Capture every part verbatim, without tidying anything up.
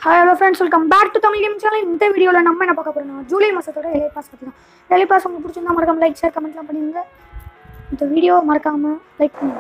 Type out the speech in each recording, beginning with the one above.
Hi hello friends, welcome back to Tamil Game Channel. இந்த வீடியோல நம்ம என்ன பார்க்க போறோம்னா ஜூலை மாசத்தோட எலைட் பாஸ் பத்தி தான். எலைட் பாஸ் உங்களுக்கு பிடிச்சிருந்தா மறக்காம லைக் ஷேர் கமெண்ட்லாம் பண்ணுங்க. இந்த வீடியோ மறக்காம லைக் பண்ணுங்க.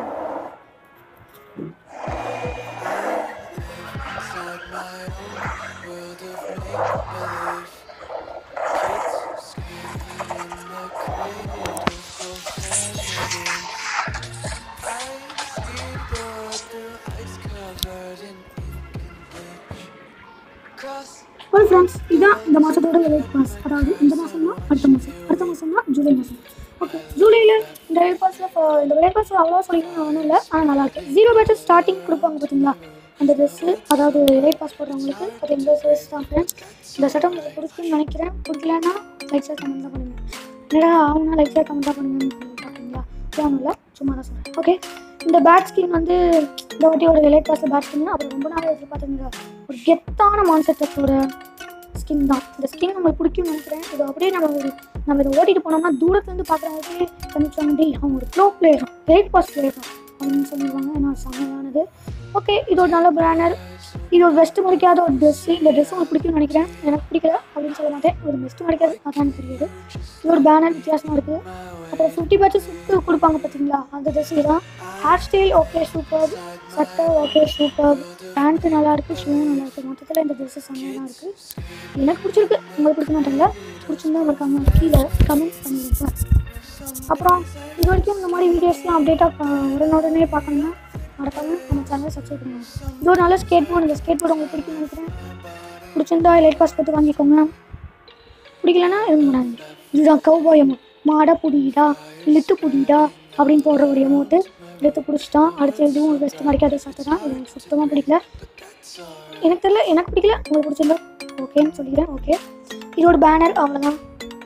Well friends, இதான் இந்த மாசத்தோட எலைட் பாஸ். அதாவது இந்த மாசம்னா அடுத்த மாசம் அடுத்த மாசம்னா ஜூலை மாசம். ஓகே, ஜூலைல இந்த எலைட் பாஸ்ல இந்த எலைட் பாஸ் அவ்வளோ சொல்லிக்கணும் ஒன்றும் இல்லை, ஆனால் நல்லா இருக்கு. ஜீரோ பேட்ச் ஸ்டார்டிங் கொடுப்பாங்க பார்த்தீங்களா அந்த ட்ரெஸ்ஸு, அதாவது எலைட் பாஸ் போடுறவங்களுக்கு அது இந்த ட்ரெஸ் தான் ஃப்ரெண்ட்ஸ். இந்த சட்டம் உங்களுக்கு பிடிக்குன்னு நினைக்கிறேன். பிடிக்கலன்னா லைக் ஷேர் கமெண்ட் தான் பண்ணுங்க. என்னடா ஆகுனா லைக் ஷேர் கமெண்ட் தான் பண்ணுங்கன்னு பார்த்தீங்களா? ஒன்றும் இல்லை, சும்மா தான் சொல்கிறேன். ஓகே, இந்த பேட் ஸ்கின் வந்து இந்த வாட்டியோட எலைட் பாஸில் பேட் ஸ்கின் அப்புறம் ரொம்ப நாள் எதிர்பார்த்துங்க ஒரு கெத்தான மான்செட்டோட ஸ்கின் தான். இந்த ஸ்கின் நம்மளுக்கு பிடிக்கும்னு நினைக்கிறேன். இது அப்படியே நம்ம நம்ம இதை ஓட்டிட்டு போனோம்னா தூரத்துலேருந்து பார்க்குறவங்களே கண்டிப்பாக அவங்க ஒரு ப்ளோ பிளேயர் தான், எலைட் பாஸ் பிளேயர் தான் அப்படின்னு சொல்லிடுவாங்க. ஏன்னா செம்மையானது. ஓகே, இது ஒரு நல்ல பிராண்டர். இது ஒரு பெஸ்ட்டு மடிக்காத ஒரு ட்ரெஸ்ஸு. இந்த ட்ரெஸ் உங்களுக்கு பிடிக்கும்னு நினைக்கிறேன். எனக்கு பிடிக்கல அப்படின்னு சொல்ல மாட்டேன், ஒரு பெஸ்ட்டு மடிக்காது அதான் எனக்கு தெரியுது. இது ஒரு பேனர் வித்தியாசமாக இருக்குது. அப்புறம் ஃபிஃப்டி பேட்சஸ் சுற்று கொடுப்பாங்க பார்த்தீங்களா அந்த ட்ரெஸ்ஸு தான். ஹேர் ஸ்டைல் ஓகே சூப்பர், சட்டை ஓகே சூப்பர், பேண்ட்டு நல்லாயிருக்கு, ஷூ நல்லாயிருக்கு. மொத்தத்தில் இந்த ட்ரெஸ்ஸு செம்மையாக தான் இருக்குது. எனக்கு பிடிச்சிருக்கு, உங்களுக்கு பிடிக்க மாட்டேங்களா? பிடிச்சிருந்தா இருக்காங்க கீழே கமெண்ட் பண்ணிடுங்க. அப்புறம் இது வரைக்கும் இந்த மாதிரி வீடியோஸ்லாம் அப்டேட்டாக உடனே பார்க்கணுன்னா மறக்காம நம்ம சேனலை சப்ஸ்கிரைப் பண்ணுங்க. இது ஒரு நல்ல ஸ்கேட் போர்டு. இந்த ஸ்கேட் போர்டு உங்களுக்கு பிடிக்கும்னு நினைக்கிறேன். பிடிச்சிருந்தா எலைட் பாஸ் பார்த்து வாங்கிக்கோங்க. பிடிக்கலன்னா எதுவும் பண்ணாங்க. இதுதான் கௌபாய் அமௌண்ட். மாடை புடிடா இழுத்து புடிடா அப்படின்னு போடுற ஒரு அமௌண்ட்டு இழுத்து பிடிச்சிட்டான். அடுத்து எதுவும் ஒரு பெஸ்ட்டு மறைக்காத சட்டை தான். இது எனக்கு சுத்தமாக பிடிக்கல. எனக்கு தெரியல, எனக்கு பிடிக்கல, உங்களுக்கு பிடிச்சிருந்தா ஓகேன்னு சொல்லிக்கிறேன். ஓகே, இது ஒரு பேனர், அவ்வளோதான்.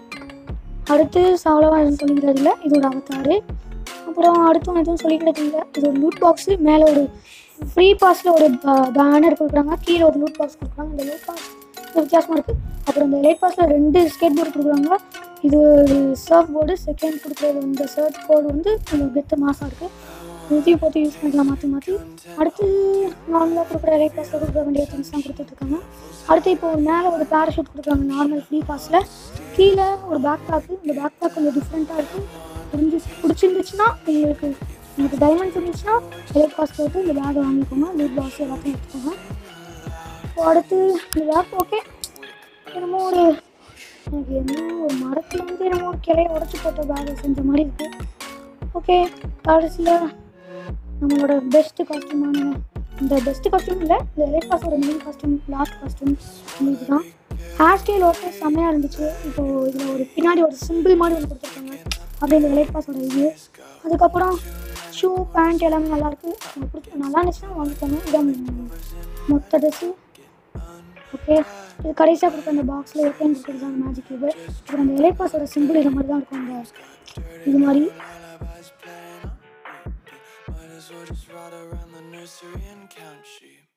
அடுத்து அவ்வளோவா எதுவும் சொல்லிக்கிறது இல்லை. இது ஒரு அவதாரு. அப்புறம் அடுத்து எதுவும் சொல்லிக்கிறது இல்லை. இது ஒரு லூட் பாக்ஸு. மேலே ஒரு ஃப்ரீ பாஸில் ஒரு பேனர் கொடுக்குறாங்க, கீழே ஒரு லூட் பாக்ஸ் கொடுக்குறாங்க. இந்த லூட் பாக்ஸ் வித்தியாசமாக இருக்குது. அப்புறம் இந்த எலைட் பாஸில் ரெண்டு ஸ்கேட் போர்டு கொடுக்குறாங்க. இது ஒரு சர்ஃப் போர்டு. செகண்ட் கொடுக்குறது இந்த சர்ஃப் போர்டு வந்து கொஞ்சம் கெத்து மாசாக இருக்குது. இதையும் போட்டு யூஸ் பண்ணிக்கலாம் மாற்றி மாற்றி. அடுத்து நார்மலாக கொடுக்குற எலைட் பாஸில் கொடுக்குற வேண்டிய திங்ஸ் தான் கொடுத்துட்ருக்காங்க. அடுத்து இப்போ மேலே ஒரு பேராஷூட் கொடுக்குறாங்க நார்மல் ஃப்ரீ பாஸில். கீழே ஒரு பேக் பேக்கு. இந்த பேக் பேக் கொஞ்சம் டிஃப்ரெண்ட்டாக இருக்குது. புரிஞ்சு பிடிச்சிருந்துச்சுன்னா உங்களுக்கு உங்களுக்கு டைமண்ட்ஸ் இருந்துச்சுன்னா எலைட் பாஸ் போட்டு இந்த பேக் வாங்கிக்கோங்க. லூட் பாக்ஸ் எல்லாத்தையும் எடுத்துக்கோங்க. இப்போ அடுத்து இந்த பேக் ஓகே, என்னமோ ஒரு எனக்கு என்ன ஒரு மரத்தில் வந்து என்னமோ ஒரு கிளையை உடச்சி போட்ட பேகை செஞ்ச மாதிரி இருக்குது. ஓகே, கடைசியில் நம்மளோட பெஸ்ட்டு காஸ்ட்யூமான இந்த பெஸ்ட்டு காஸ்ட்யூம் இல்லை, இந்த எலைட் பாஸோட மெயின் காஸ்ட்யூம் லாஸ்ட் காஸ்ட்யூம் இது தான். ஹேர் ஸ்டைல் ஓகே செம்மையாக இருந்துச்சு. இப்போது இதில் ஒரு பின்னாடி ஒரு சிம்பிள் மாதிரி ஒன்று கொடுத்துருக்காங்க அப்படி இந்த எலைட் பாஸோட இது. அதுக்கப்புறம் ஷூ பேண்ட் எல்லாமே நல்லாயிருக்கு. எனக்கு பிடிச்சி நல்லா இருந்துச்சுன்னா வாங்கிக்கோங்க. இதான் மொத்த ட்ரெஸ்ஸு. ஓகே, இது கடைசியாக கொடுத்த அந்த பாக்ஸில் ஓகேன்னு கொடுக்குறது தான் மேஜிக் கியூபு. அப்புறம் அந்த எலைட் பாஸோட சிம்பிள் இது மாதிரி தான் இருக்கும். அந்த இது மாதிரி Might as well just ride around the nursery and count sheep.